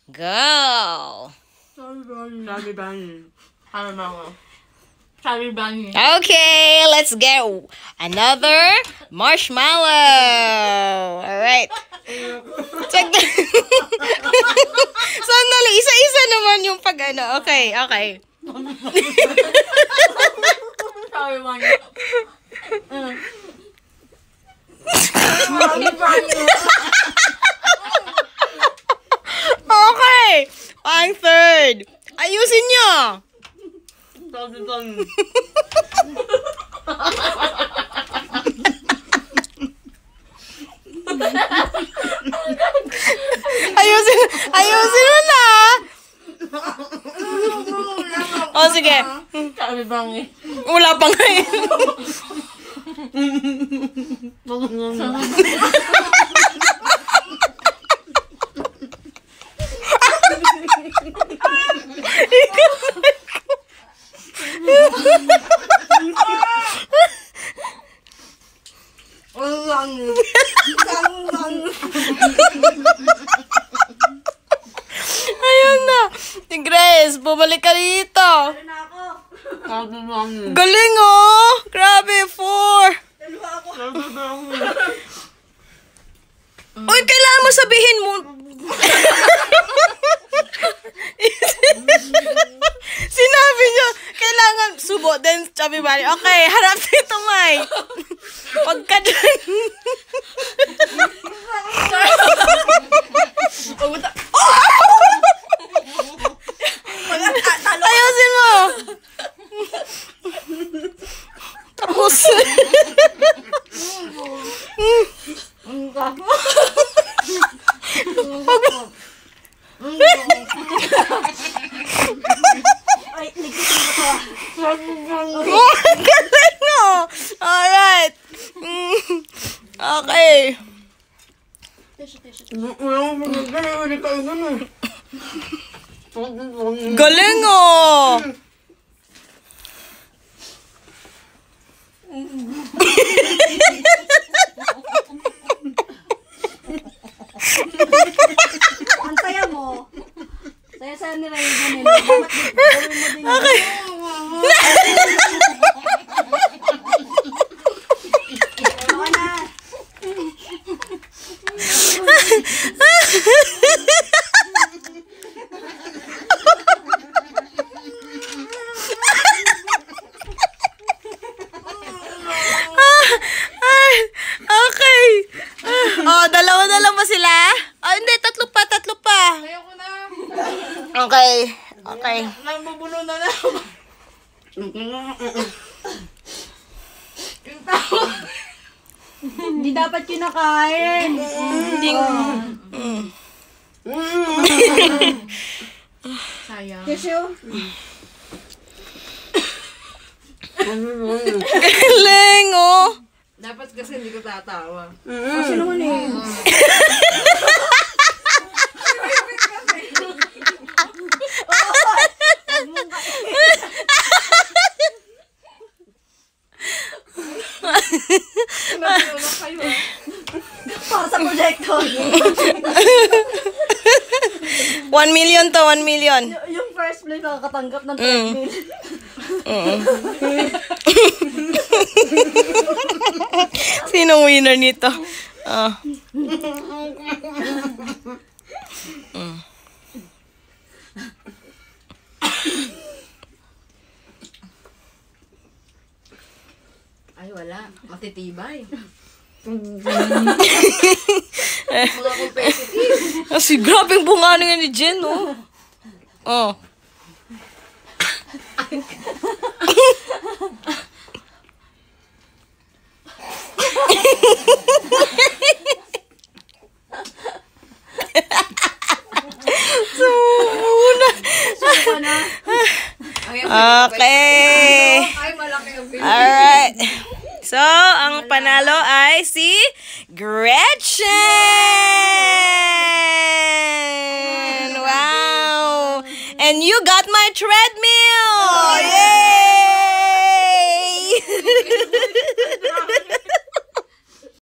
Go! Chubby bunny. Chubby bunny. Okay, let's get another marshmallow. Alright. Check the... Sandali, isa-isa naman yung pag ano. Okay, okay. Chubby bunny. Okay. Ang third. Ayusin nyo. Chubby bunny. Ayusin mo na. O, sige. Chubby bunny. Wala pa ngayon. Ayun na. Si Grace, bumalik ka dito. Chubby bunny. Galing oh. Grabe, 4. Chubby bunny. Uy, kailangan mo sabihin mo. Sinabi nyo, kailangan subo, then Chubby bunny. Okay, harap dito, May. Huwag ka dyan. Ayusin mo. Tapos. Galing mo. Alright. Okay. Galing oh. Ang saya mo. Saya-saya nila yung ganun. Dapat gawin mo din. Okay. Tawa na. Okay. Oh, dalawa-dalawa pa sila? Oh, hindi, tatlo pa. Ayoko na. Okay. Okay. Nabubulo na lang. Yung tao. Hindi dapat kinakain. Sayang. Tissue. Galing oh. Dapat kasi hindi ko tatawa. Kasi naman eh. Nagulong kayo. Para sa projector. 1 million to, 1 million. Yung first place makakatanggap ng 12 million. Sinong winner nito? Oh. Ay, wala. Matitibay. Mga competitive. Kasi grabe yung bunga nga ni Jen, oh. Oh. Suko na. Okay. Ay, malaki ang pili. Alright. So, ang panalo ay si Gretchen! Wow! And you got my treadmill!